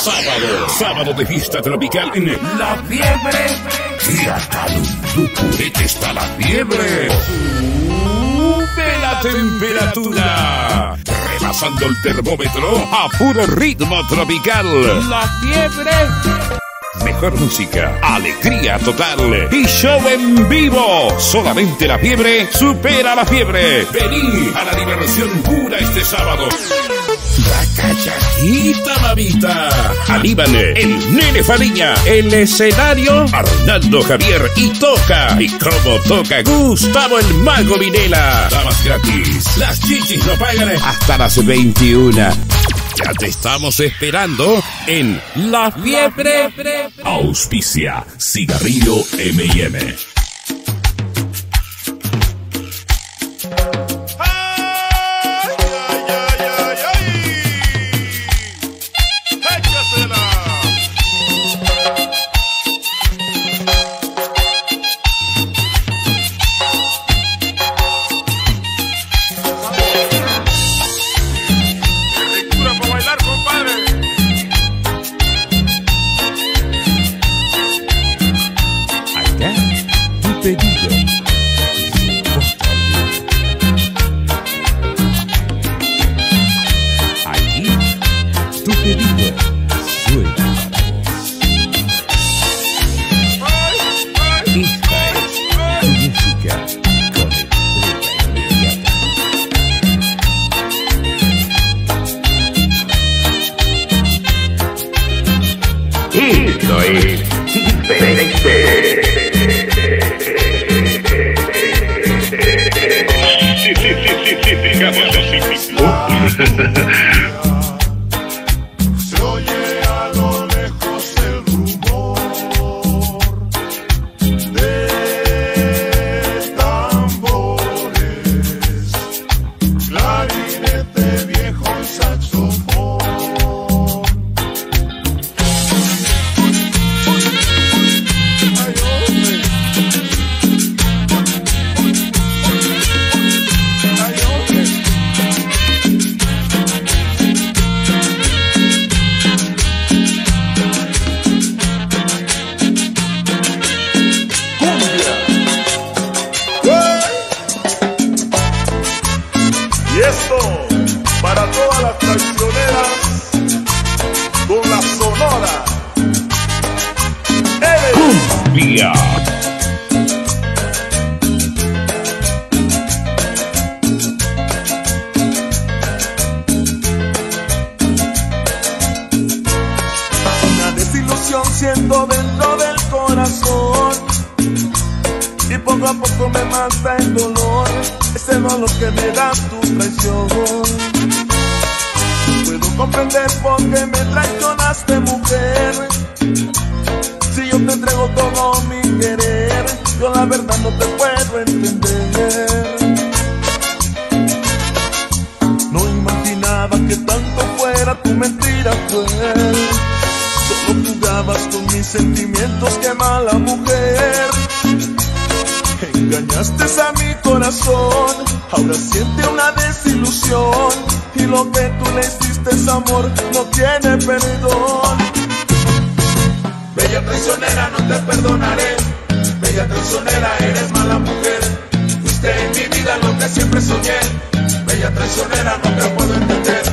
Sábado de fiesta tropical en La Fiebre. Calumducurete está la fiebre. Sube la temperatura. Rebasando el termómetro a puro ritmo tropical. La Fiebre. Mejor música, alegría total y show en vivo. Solamente La Fiebre supera la fiebre. Vení a la diversión pura este sábado. La Callajita Mamita. Aníbal, el Nene Fariña, el escenario, Arnaldo Javier y toca. Y como toca Gustavo el Mago Vinela. Damas gratis, las chichis no pagan hasta las 21. Ya te estamos esperando en La Fiebre. Auspicia Cigarrillo M&M. Siento dentro del corazón y poco a poco me mata el dolor, ese dolor que me da tu traición. Puedo comprender por qué me traicionaste, mujer. Si yo te entrego todo mi querer, yo la verdad no te puedo entender. No imaginaba que tanto fuera tu mentira cruel. Solo jugabas con mis sentimientos, qué mala mujer. Engañaste a mi corazón, ahora siente una desilusión. Y lo que tú le hiciste, amor, no tiene perdón. Bella traicionera, no te perdonaré. Bella traicionera, eres mala mujer. Fuiste en mi vida lo que siempre soñé. Bella traicionera, no te puedo entender.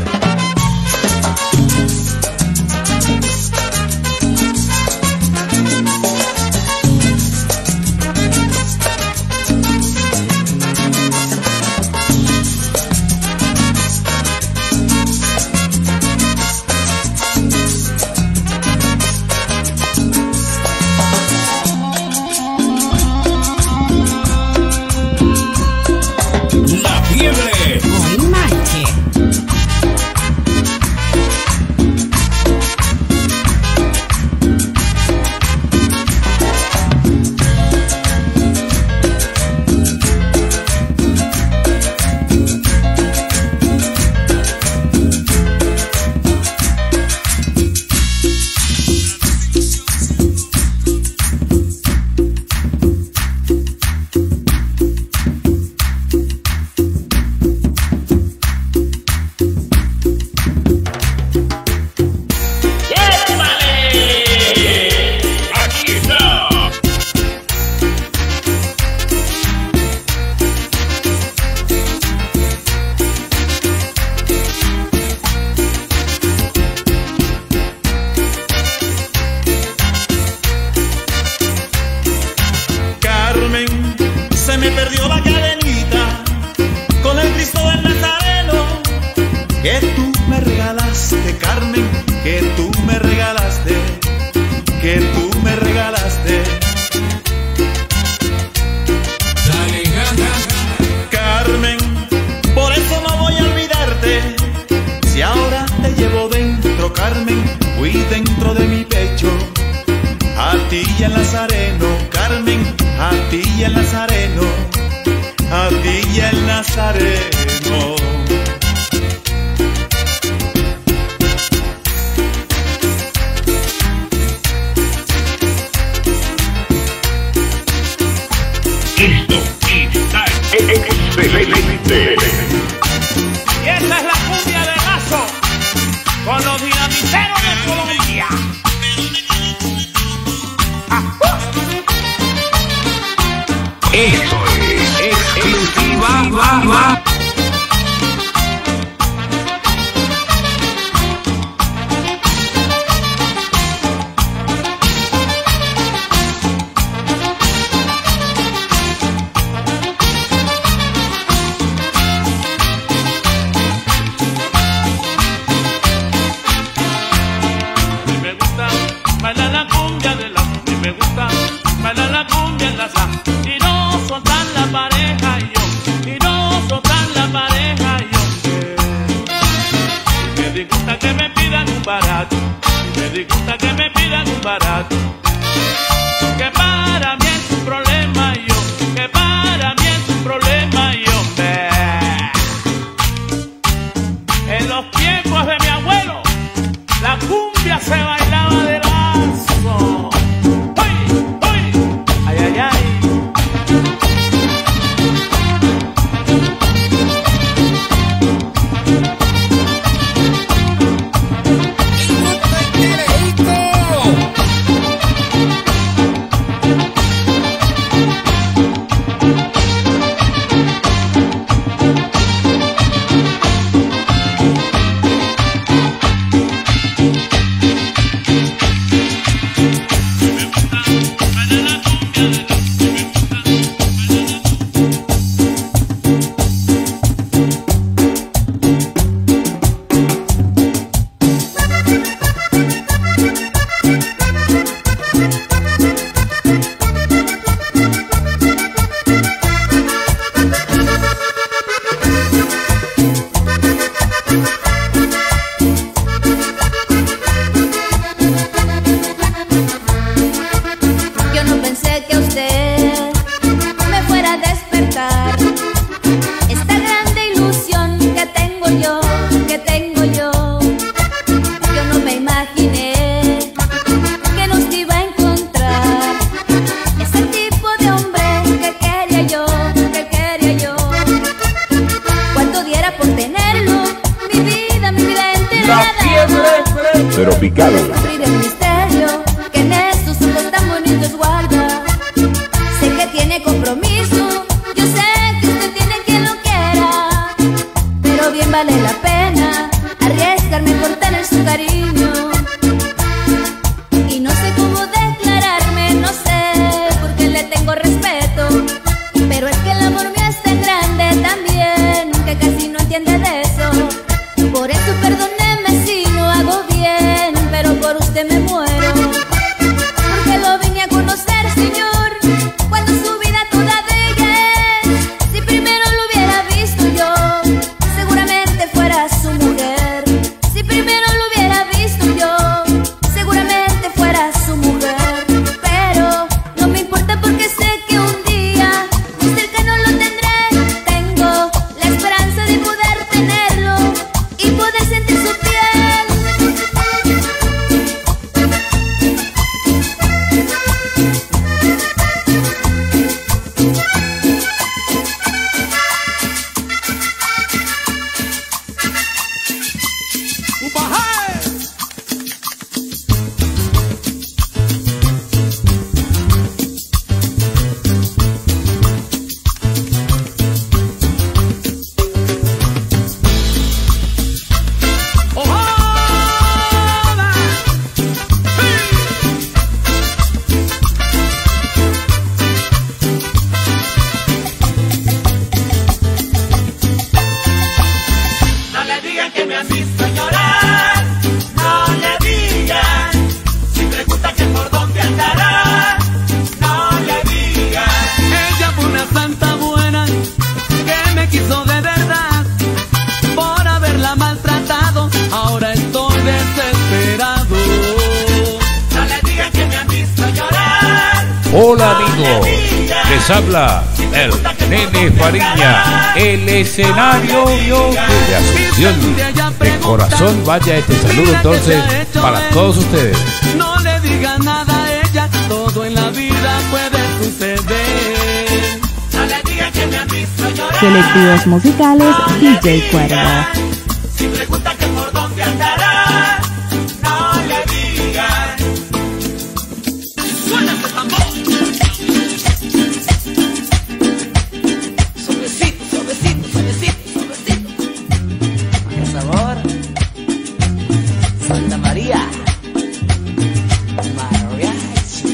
pidan un barato, me disgusta que me pidan un barato. Que para mí es un problema yo, que para mí es un problema yo. En los tiempos de mi abuelo, la cumbia se bailaba de lazo. ¡Uy, uy! ¡Ay, ay, ay! Tropical. El misterio que en esos ojos tan bonitos guarda. Sé que tiene compromiso, yo sé que usted tiene quien lo quiera, pero bien vale la pena arriesgarme por tener su cariño. Y no sé cómo declararme, no sé, porque le tengo respeto, pero es que el amor mío es tan grande también, que casi no entiende de eso. Por eso perdóneme si no hago bien, pero por usted me muero, porque lo vine a conocer, señor, cuando su vida toda de ella es. Si primero lo hubiera visto yo, seguramente fuera su mujer. Si primero lo hubiera visto yo, seguramente fuera su mujer. Pero no me importa porque sé que un día muy cercano lo tendré. Tengo la esperanza de poder tenerlo y poder sentir su piel. Hola amigos, les habla el Nene Fariña, el escenario de Asunción. De corazón vaya este saludo entonces para todos ustedes. No le diga nada a ella, todo en la vida puede suceder. No le diga que me han visto llorar. Selectivos musicales DJ Cuervo. Si pregunta que por dónde andará, no le digan. Suena ese tambor. Suavecito, suavecito, suavecito, suavecito. Qué sabor. Santa María. Mariachi.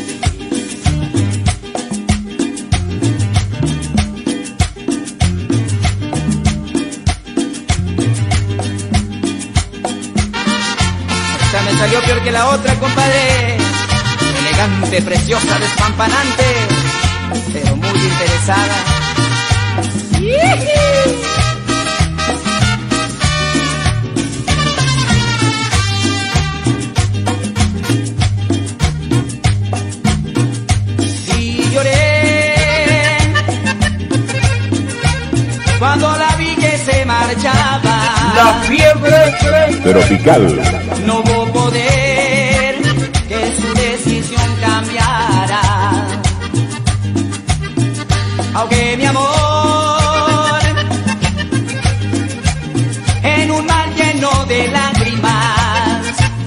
Esta me salió peor que la otra, compadre. Elegante, preciosa, despampanante, pero muy interesada. La fiebre tropical. No hubo poder que su decisión cambiara. Aunque mi amor en un mar lleno de lágrimas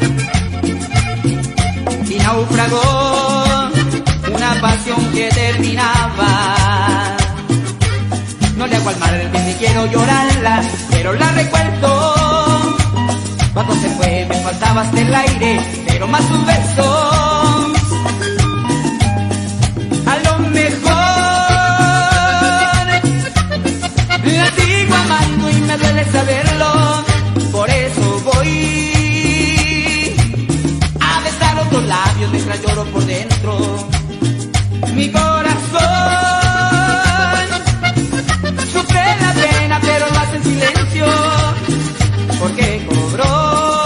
y naufragó una pasión que terminaba. No le hago al mar ni quiero llorarla, pero la recuerdo. Cuando se fue me faltaba hasta el aire, pero más sus besos. A lo mejor la sigo amando y me duele saberlo. Por eso voy a besar otros labios mientras lloro por dentro. Mi corazón sufre la pena, pero lo hace en silencio, porque cobró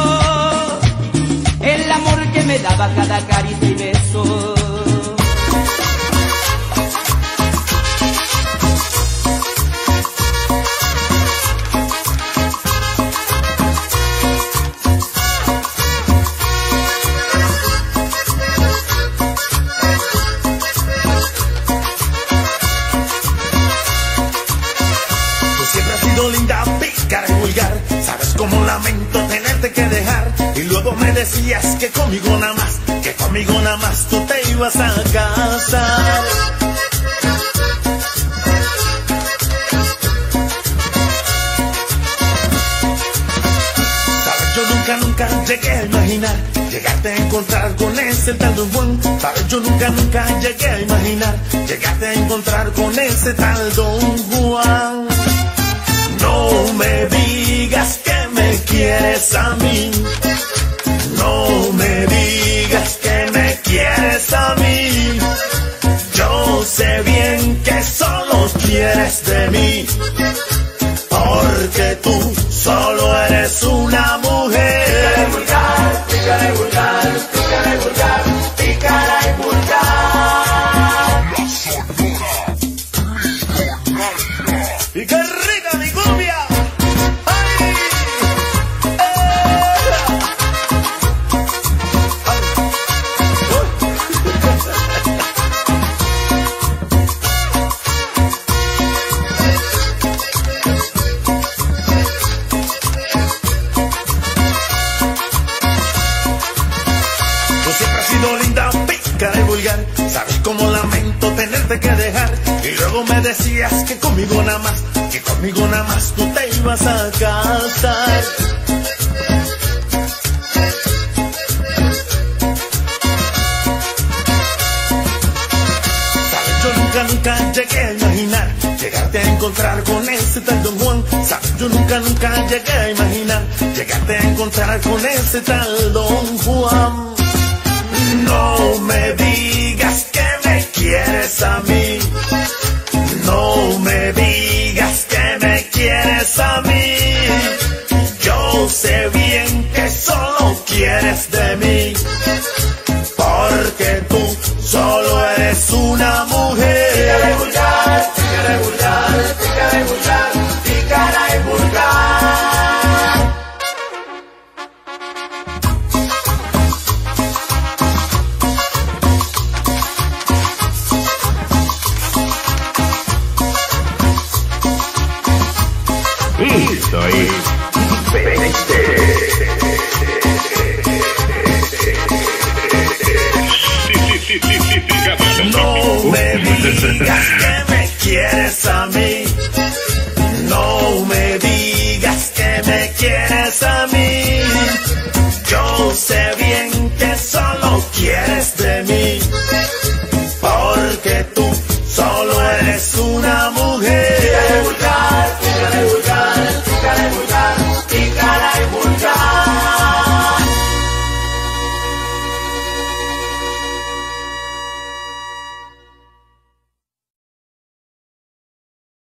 el amor que me daba cada caricia y beso. Linda, pícara y vulgar, sabes cómo lamento tenerte que dejar. Y luego me decías que conmigo nada más tú te ibas a casar. Sabes, yo nunca llegué a imaginar llegarte a encontrar con ese tal Don Juan. Sabes, yo nunca llegué a imaginar llegarte a encontrar con ese tal Don Juan. No me digas que me quieres a mí. No me digas que me quieres a mí. Yo sé bien que solo quieres de mí, porque tú solo eres una mujer. Pícara y vulgar, pícara y vulgar, pícara y vulgar, pícara y vulgar. Y qué rica mi cumbia. Sabes cómo lamento tenerte que dejar. Y luego me decías que conmigo nada más tú te ibas a casar. Sabes, yo nunca llegué a imaginar llegarte a encontrar con ese tal Don Juan. Sabes, yo nunca llegué a imaginar llegarte a encontrar con ese tal Don Juan. No me digas que me quieres